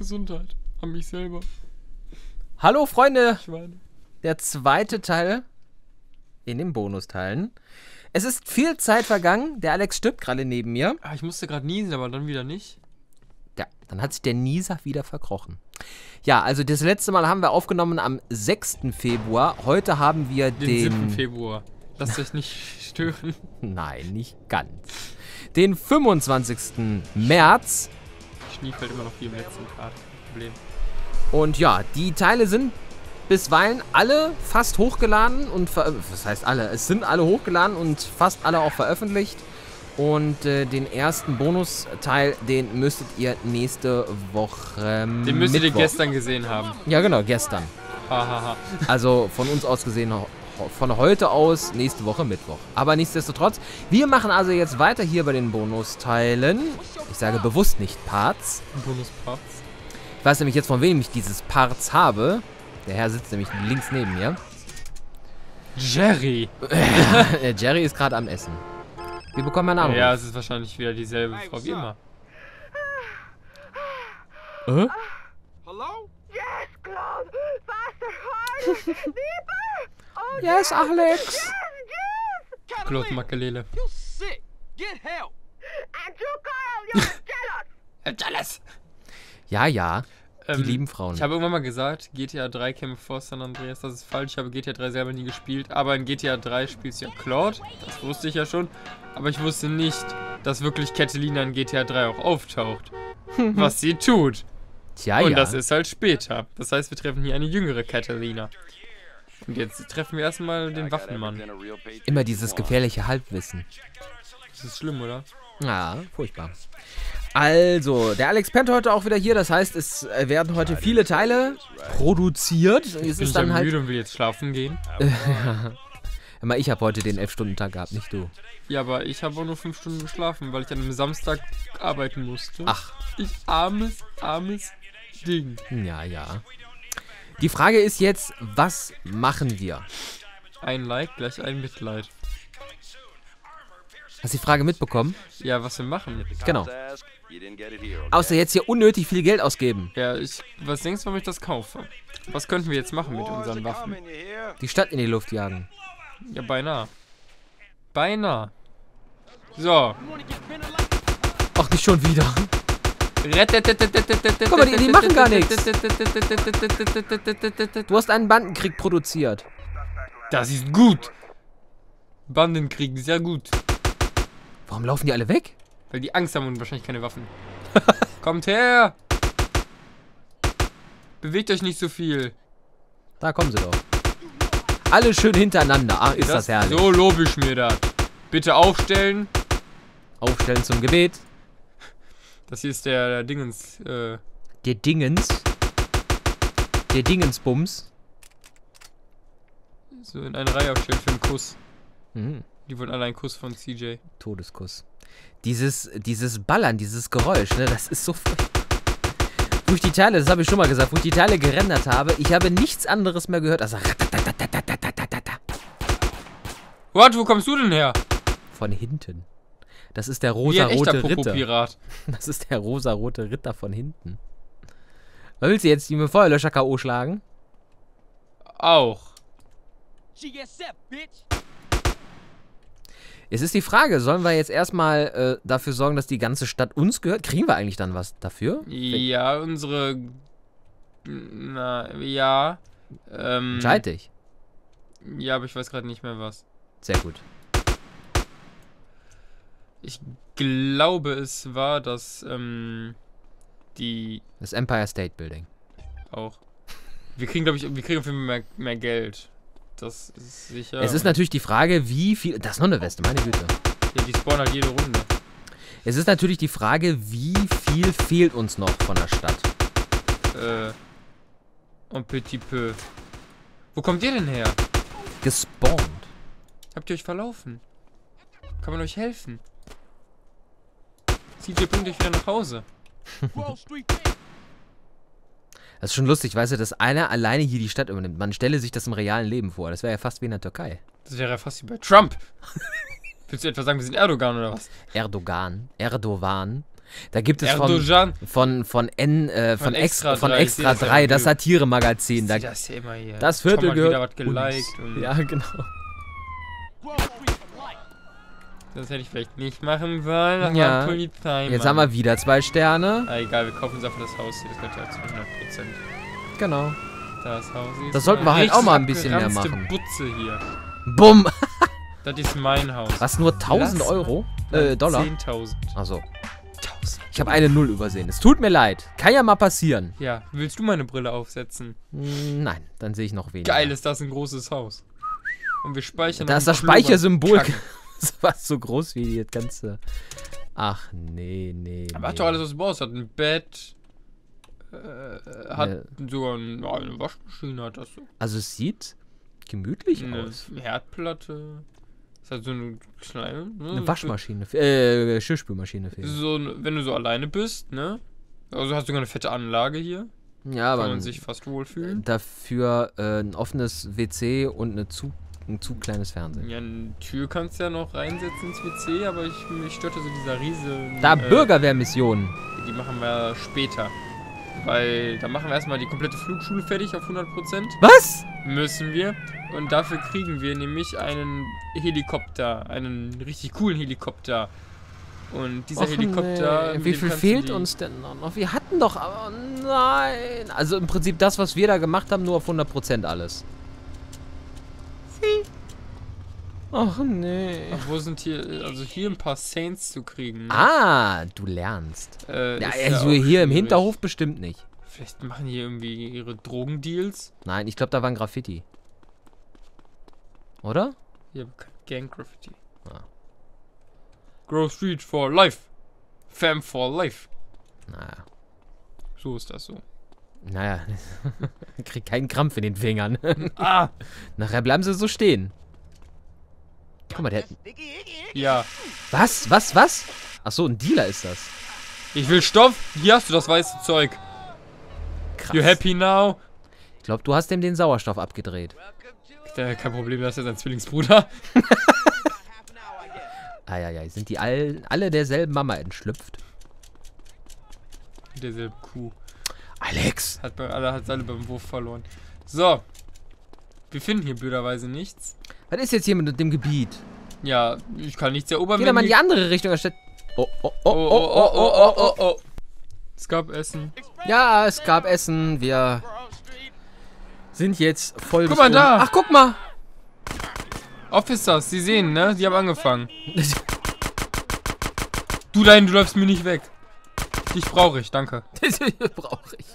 Gesundheit. An mich selber. Hallo Freunde, Schweine. der zweite Teil in den Bonusteilen. Es ist viel Zeit vergangen, der Alex stirbt gerade neben mir. Ah, ich musste gerade niesen, aber dann wieder nicht. Ja, dann hat sich der Nieser wieder verkrochen. Ja, also das letzte Mal haben wir aufgenommen am 6. Februar. Heute haben wir Den 7. Februar. Lasst euch nicht stören. Nein, nicht ganz. Den 25. März. Schnee fällt immer noch wie im letzten Part. Problem. Und ja, die Teile sind bisweilen alle fast hochgeladen und was heißt alle? Es sind alle hochgeladen und fast alle auch veröffentlicht. Und den ersten Bonusteil, den müsstet ihr nächste Woche Den müsstet ihr gestern gesehen haben. Ja, genau, gestern. Hahaha. Also von uns aus gesehen, von heute aus nächste Woche Mittwoch. Aber nichtsdestotrotz, wir machen also jetzt weiter hier bei den Bonusteilen. Ich sage bewusst nicht Parts. Bonusparts. Ich weiß nämlich jetzt, von wem ich dieses Parts habe. Der Herr sitzt nämlich links neben mir. Jerry. Der Jerry ist gerade am Essen. Wir bekommen einen Anruf. Ja, es ist wahrscheinlich wieder dieselbe Frau wie immer. Hello? Yes, Claude! Faster, harder, deeper! Oh, Yes, Alex! yes, yes! Claude Makelele. You sick. Get help. And you, Carl, you're jealous! Jealous. Ja, ja. Die lieben Frauen. Ich habe irgendwann mal gesagt, GTA 3 käme vor San Andreas. Das ist falsch. Ich habe GTA 3 selber nie gespielt. Aber in GTA 3 spielst du ja Claude. Das wusste ich ja schon. Aber ich wusste nicht, dass wirklich Catalina in GTA 3 auch auftaucht. Was sie tut. Tja, Und ja. das ist halt später. Das heißt, wir treffen hier eine jüngere Catalina. Und jetzt treffen wir erstmal den Waffenmann. Immer dieses gefährliche Halbwissen. Das ist schlimm, oder? Ja, furchtbar. Also, der Alex pennt heute auch wieder hier. Das heißt, es werden heute viele Teile produziert. Es Bin ist ich dann ja halt. müde und will jetzt schlafen gehen. Aber ich habe heute den 11-Stunden-Tag gehabt, nicht du. Ja, aber ich habe auch nur 5 Stunden geschlafen, weil ich an einem Samstag arbeiten musste. Ach. Ich armes Ding. Ja, ja. Die Frage ist jetzt, was machen wir? Ein Like, gleich ein Mitleid. Hast du die Frage mitbekommen? Ja, was wir machen. Genau. Außer jetzt hier unnötig viel Geld ausgeben. Ja, was denkst du, warum ich das kaufe? Was könnten wir jetzt machen mit unseren Waffen? Die Stadt in die Luft jagen. Ja, beinahe. Beinahe. So. Ach, nicht schon wieder. Guck mal, die machen gar nichts. Du hast einen Bandenkrieg produziert. Das ist gut. Bandenkrieg, sehr gut. Warum laufen die alle weg? Weil die Angst haben und wahrscheinlich keine Waffen. Kommt her! Bewegt euch nicht so viel. Da kommen sie doch. Alle schön hintereinander. Ach, ist das herrlich. So lobe ich mir das. Bitte aufstellen. Aufstellen zum Gebet. Das hier ist der Dingens. Der Dingens. Der Dingensbums. So in eine Reihe aufstellen für einen Kuss. Mhm. Die wollen alle einen Kuss von CJ. Todeskuss. Dieses Ballern, dieses Geräusch, ne, das ist so furchtbar. Wo ich die Teile, das habe ich schon mal gesagt, wo ich die Teile gerendert habe, ich habe nichts anderes mehr gehört als What, wo kommst du denn her? von hinten. Das ist der Wie ein echter rosa-rote Ritter. Popo-Pirat. Das ist der rosa-rote Ritter von hinten. Was willst du jetzt, die mit Feuerlöscher K.O. schlagen? Auch. She get set, bitch. Es ist die Frage, sollen wir jetzt erstmal dafür sorgen, dass die ganze Stadt uns gehört? Kriegen wir eigentlich dann was dafür? Ja, unsere. Na, ja. Entscheid dich. Ja, aber ich weiß gerade nicht mehr was. Sehr gut. Ich glaube, es war das, die Das Empire State Building. auch. Wir kriegen, glaube ich, auf jeden Fall mehr Geld. Das ist sicher. Es ist natürlich die Frage, wie viel... Das ist noch eine Weste, meine Güte. Ja, die spawnen halt jede Runde. Es ist natürlich die Frage, wie viel fehlt uns noch von der Stadt? Un petit peu. Wo kommt ihr denn her? Gespawnt. Habt ihr euch verlaufen? Kann man euch helfen? CJ bringt euch wieder nach Hause. Wall Street. Das ist schon lustig, weißt du, dass einer alleine hier die Stadt übernimmt. Man stelle sich das im realen Leben vor. Das wäre ja fast wie in der Türkei. Das wäre ja fast wie bei Trump. Willst du etwa sagen, wir sind Erdogan oder was? Erdogan. Da gibt es Erdogan. von Extra 3, ja das blöd. Satiremagazin. Ich seh das ja immer hier. Das Viertel Tom hat gehört wieder was geliked. Und Ja, genau. Grove Street for life. das hätte ich vielleicht nicht machen sollen. Ja. Aber Polizei, Jetzt Mann. haben wir wieder 2 Sterne. Ah, egal, wir kaufen uns einfach das Haus hier. Das gehört ja zu 100%. Genau. Das Haus hier. Das ist sollten wir halt richtig auch mal ein bisschen mehr abgeranzte machen. Butze hier. Bumm. Das ist mein Haus. Was, nur 1000 Lass Euro? Nein, Dollar? 10.000. Also, 1000. ich habe eine Null übersehen. Es tut mir leid. Kann ja mal passieren. Ja, willst du meine Brille aufsetzen? Nein, dann sehe ich noch weniger. Geil, ist das ein großes Haus. Und wir speichern Da noch ist im das Klo Speichersymbol Kacken. fast so groß wie das ganze. Ach, nee. Aber hat doch alles, was du brauchst. Hat ein Bett. Hat Ja. sogar eine Waschmaschine. Hat das so. Also, es sieht gemütlich Eine aus. Herdplatte. Ist halt so eine kleine. Ne? Eine Waschmaschine. Geschirrspülmaschine fehlt. So, wenn du so alleine bist, ne? Also hast du sogar eine fette Anlage hier. Ja, Kann aber man sich fast wohlfühlen. dafür ein offenes WC und ein zu kleines Fernsehen. Ja, eine Tür kannst du ja noch reinsetzen ins WC, aber mich störte so dieser riesen. Da, Bürgerwehrmission. Die machen wir später. Weil da machen wir erstmal die komplette Flugschule fertig auf 100%. Was? Müssen wir. Und dafür kriegen wir nämlich einen Helikopter. Einen richtig coolen Helikopter. Und dieser Och, Helikopter. nee. mit Wie dem viel kannst du fehlt die- uns denn noch? Wir hatten doch, aber nein. Also im Prinzip das, was wir da gemacht haben, nur auf 100% alles. Ach nee. Ach, wo sind hier. Also hier ein paar Saints zu kriegen. Ah, du lernst. Ja, Ja, ist also auch hier im schwierig. Hinterhof bestimmt nicht. Vielleicht machen die irgendwie ihre Drogendeals. Nein, ich glaube, da war ein Graffiti. Oder? Hier haben wir kein Gang Graffiti. Ah. Grove Street for life. Fam for life. Naja. So ist das so. Naja. Krieg keinen Krampf in den Fingern. Ah! Nachher bleiben sie so stehen. Guck mal, der. Ja. Was? Ach so, ein Dealer ist das. Ich will Stoff. Hier hast du das weiße Zeug. Krass. You happy now? Ich glaube, du hast dem den Sauerstoff abgedreht. Kein Problem, das ist ja sein Zwillingsbruder. Eieiei, sind die alle derselben Mama entschlüpft? Derselbe Kuh. Alex! Hat alle beim Wurf verloren. So. Wir finden hier blöderweise nichts. Was ist jetzt hier mit dem Gebiet? Ja, ich kann nichts erobern. Geh doch mal in die andere Richtung anstatt. Oh. Es gab Essen. Ja, es gab Essen. Wir Grove Street. sind jetzt voll. Guck mal da. Ach, guck mal! Officers, Sie sehen, ne? Die haben angefangen. Du läufst mir nicht weg. Dich brauche ich, danke. Das brauche ich.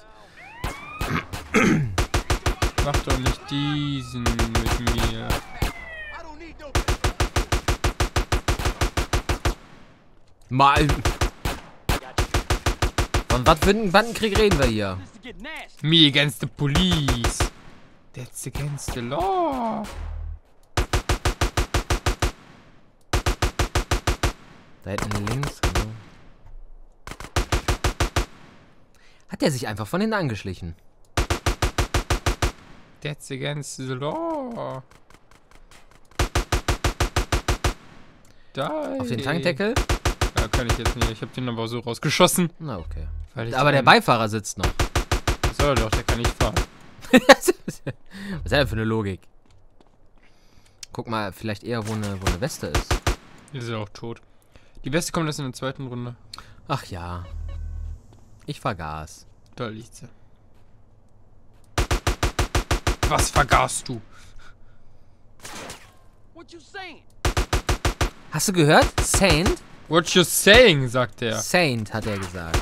Mach doch nicht diesen mit mir. I don't need no. Mal. Von was für einem Bandenkrieg reden wir hier? This to get nasty. Me against the police. That's against the law. Da hinten links, genau. Hat der sich einfach von hinten angeschlichen? That's against the law. Die. Auf den Tankdeckel? Ja, kann ich jetzt nicht. Ich habe den aber so rausgeschossen. Na, okay. Weil ich Aber der einen- Beifahrer sitzt noch. Soll doch, der kann nicht fahren. Was ist das für eine Logik? Guck mal, vielleicht eher, wo eine Weste ist. Die ist ja auch tot. Die Beste kommt erst in der zweiten Runde. Ach ja. Ich vergaß. Da liegt sie. Was vergaßt du? What you saying? Hast du gehört? Saint? What you saying, sagt er. Saint, hat er gesagt.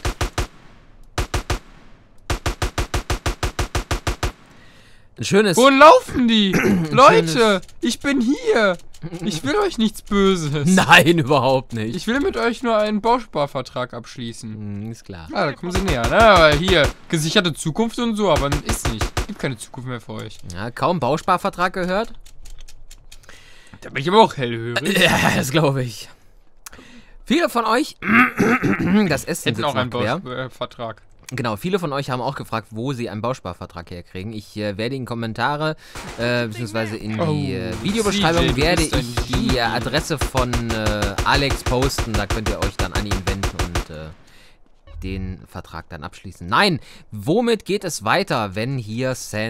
Ein schönes... Wo laufen die? Leute, schönes- ich bin hier. Ich will euch nichts Böses. Nein, überhaupt nicht. Ich will mit euch nur einen Bausparvertrag abschließen. Ist klar. Ah, da kommen sie näher, ne? Aber hier, gesicherte Zukunft und so, aber ist nicht. Gibt keine Zukunft mehr für euch. Ja, kaum Bausparvertrag gehört. Da bin ich aber auch hellhörig. Ja, das glaube ich. Viele von euch... das Essen Hätten sitzt auch einen noch quer. Bausparvertrag. Genau, viele von euch haben auch gefragt, wo sie einen Bausparvertrag herkriegen. Ich werde in Kommentare, beziehungsweise in die Videobeschreibung CJ, du werde bist ein ich die Genie. Adresse von Alex posten. Da könnt ihr euch dann an ihn wenden und den Vertrag dann abschließen. Nein, womit geht es weiter, wenn hier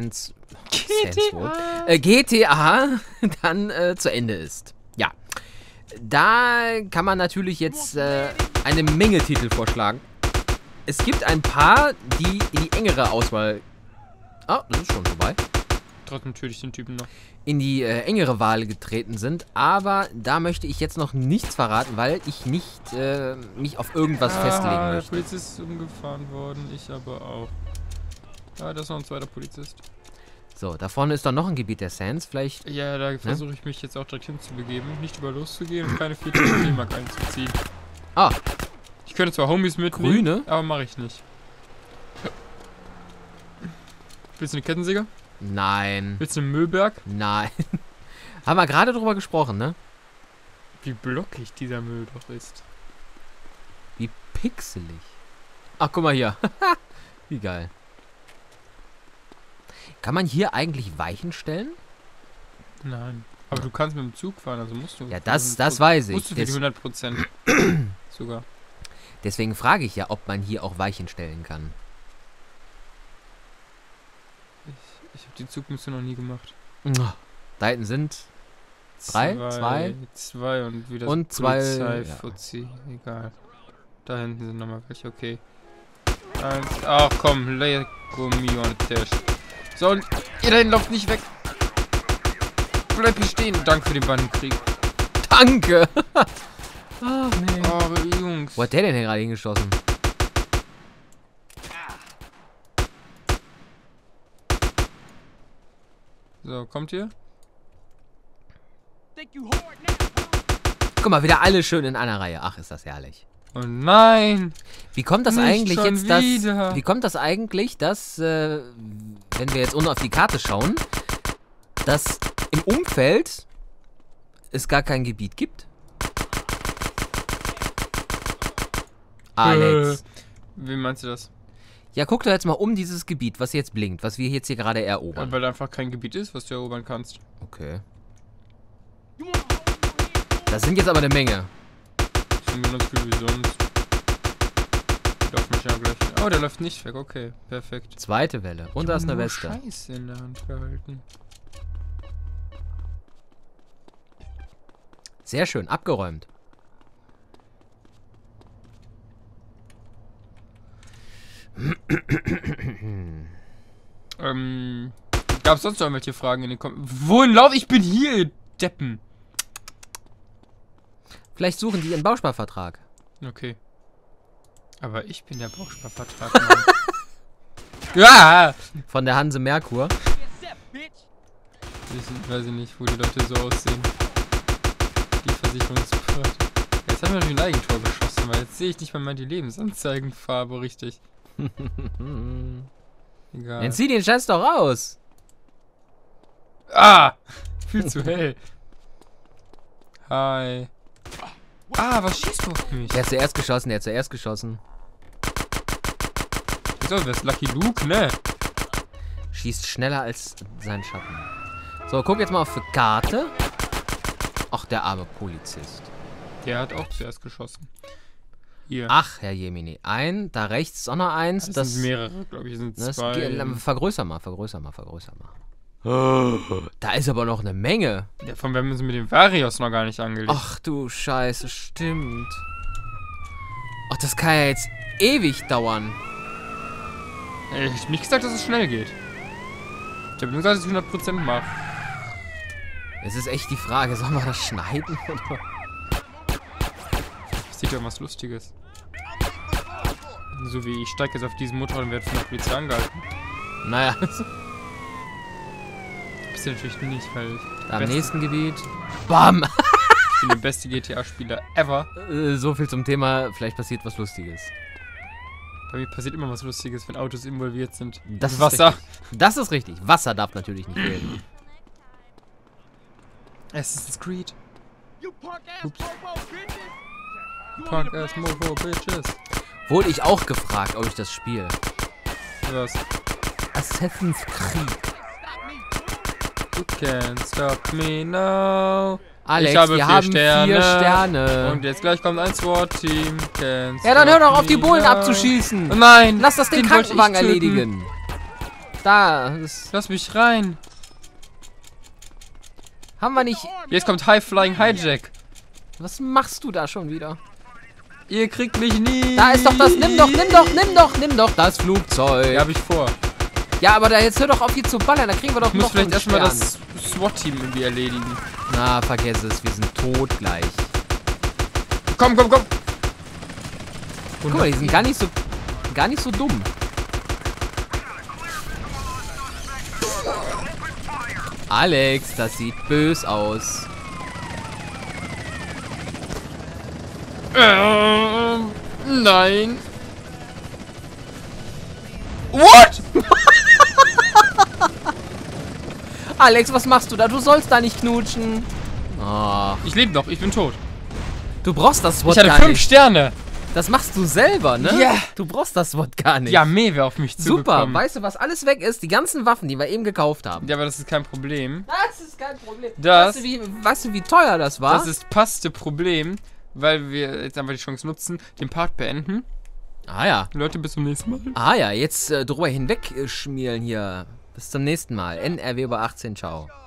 GTA dann zu Ende ist? Ja, da kann man natürlich jetzt eine Menge Titel vorschlagen. Es gibt ein paar, die in die engere Auswahl... Ah, das ist schon vorbei. Trotzdem töte ich den Typen noch. In die engere Wahl getreten sind. Aber da möchte ich jetzt noch nichts verraten, weil ich nicht mich auf irgendwas festlegen Der möchte. Polizist ist umgefahren worden, ich aber auch. Ah, da ist noch ein zweiter Polizist. So, da vorne ist doch noch ein Gebiet der Sands. Vielleicht... Ja, da versuche ich mich jetzt auch direkt hinzubegeben. Nicht über loszugehen und keine 40 D-Mark einzuziehen. Ah, Ich könnte zwar Homies mitnehmen, Grüne? aber mache ich nicht. Willst du eine Kettensäge? nein. Willst du einen Müllberg? Nein. Haben wir gerade drüber gesprochen, ne? Wie blockig dieser Müll doch ist. Wie pixelig. Ach, guck mal hier. Wie geil. Kann man hier eigentlich Weichen stellen? Nein. Aber du kannst mit dem Zug fahren, also musst du. Ja, das weiß ich. Musst du für die 100% sogar. Deswegen frage ich ja, ob man hier auch Weichen stellen kann. Ich habe die Zugmission noch nie gemacht. Da hinten sind Zwei und wieder Und zwei, Polizei-Fuzzi. Egal. Da hinten sind nochmal welche, okay. Eins. Ach komm, Lego mio on Tisch. So, und ihr da hinten lauft nicht weg. Bleib hier stehen. Danke für den Bandenkrieg. Danke! Ach nee. Oh, Jungs. Wo hat der denn hier gerade hingeschossen? So, kommt ihr? Think you hard now, huh? Guck mal, wieder alle schön in einer Reihe. Ach, ist das herrlich. Oh nein! Wie kommt das Nicht eigentlich schon jetzt, dass... wieder. Wie kommt das eigentlich, dass, wenn wir jetzt unten auf die Karte schauen, dass im Umfeld es gar kein Gebiet gibt? Alex. Wie meinst du das? Ja, guck doch jetzt mal um dieses Gebiet, was jetzt blinkt, was wir jetzt hier gerade erobern. Weil da einfach kein Gebiet ist, was du erobern kannst. Okay. You wanna hold your hand? Das sind jetzt aber eine Menge. Ich bin genauso viel wie sonst. Die laufen mich ja gleich. Oh, der läuft nicht weg. Okay, perfekt. Zweite Welle. Und da ist eine Nur Weste. Scheiße in der Hand gehalten. Sehr schön, abgeräumt. Gab es sonst noch irgendwelche Fragen in den Kommentaren? Wohin laufe ich? Ich bin hier, ihr Deppen. Vielleicht suchen die ihren Bausparvertrag. Okay. Aber ich bin der Bausparvertrag. Mann. Ja! Von der Hanse Merkur. Get set, bitch. Weiß ich nicht, wo die Leute so aussehen. Die Versicherungsbehörde. Jetzt haben wir natürlich ein Eigentor geschossen, weil jetzt sehe ich nicht mal die Lebensanzeigenfarbe richtig. Egal. Dann zieh den Scheiß doch raus. Ah! Viel zu hell. Hi. Ah, was schießt du auf mich? Der hat zuerst geschossen, der hat zuerst geschossen. So, wer ist Lucky Luke, ne? Schießt schneller als sein Schatten. So, guck jetzt mal auf die Karte. Ach, der arme Polizist. Der hat auch zuerst geschossen. Hier. Ach, Herr Jemini. Da rechts ist auch noch eins. das sind mehrere, glaube ich, sind das zwei. vergrößer mal. Da ist aber noch eine Menge. Ja, von wem sind mit dem Varios noch gar nicht angelegt. Ach du Scheiße, stimmt. Ach, das kann ja jetzt ewig dauern. Ich hab nicht gesagt, dass es schnell geht. Ich habe nur gesagt, dass ich 100% mache. Es ist echt die Frage, sollen wir das schneiden? Oder? Das sieht ja was Lustiges. So wie ich steige jetzt auf diesen Motorrad und werde von der Polizei angehalten. Naja, Bist du natürlich nicht, weil ich am nächsten Gebiet. Bam! ich bin der beste GTA-Spieler ever. So viel zum Thema, vielleicht passiert was Lustiges. Bei mir passiert immer was Lustiges, wenn Autos involviert sind. Das ist Wasser. richtig. Das ist richtig. Wasser darf natürlich nicht fehlen. Assassin's Creed. You punk ass Oops. bobo bitches. You want me Punk to ass blast mofo bitches. Wurde ich auch gefragt, ob ich das spiele. Was? Assassin's Creed. Stop me. You can't stop me now. Alex, ich habe wir 4 haben Sterne. 4 Sterne. Und jetzt gleich kommt ein SWAT-Team. Ja, dann hör doch auf, die Bullen abzuschießen. Oh nein. Lass das den den wollte ich Krankenwagen töten. erledigen. Da, das Lass mich rein. haben wir nicht... Jetzt kommt High Flying Hijack. Was machst du da schon wieder? Ihr kriegt mich nie. Da ist doch das... Nimm doch das Flugzeug. Ja, hab ich vor. Ja, aber da jetzt hör doch auf, hier zu ballern. Da kriegen wir doch Ich muss noch vielleicht einen erstmal Stern. das SWAT-Team irgendwie erledigen. Na, vergiss es. Wir sind tot gleich. Komm. Guck mal, die sind gar nicht so dumm. Alex, das sieht bös aus. Nein. What? Alex, was machst du da? Du sollst da nicht knutschen. Oh, Ich lebe noch, ich bin tot. du brauchst das Wort Ich hatte gar 5 nicht. Sterne. Das machst du selber, ne? Ja. Du brauchst das Wort gar nicht. Ja, Mewe auf mich super. zugekommen. Weißt du, was alles weg ist? Die ganzen Waffen, die wir eben gekauft haben. Ja, aber das ist kein Problem. Das ist kein Problem. Das- Weißt du, wie teuer das war? Das ist passte Problem, weil wir jetzt einfach die Chance nutzen, den Part beenden. Ah ja. Leute, bis zum nächsten Mal. Ah ja, jetzt drüber hinweg schmieren hier. Bis zum nächsten Mal. NRW über 18, ciao.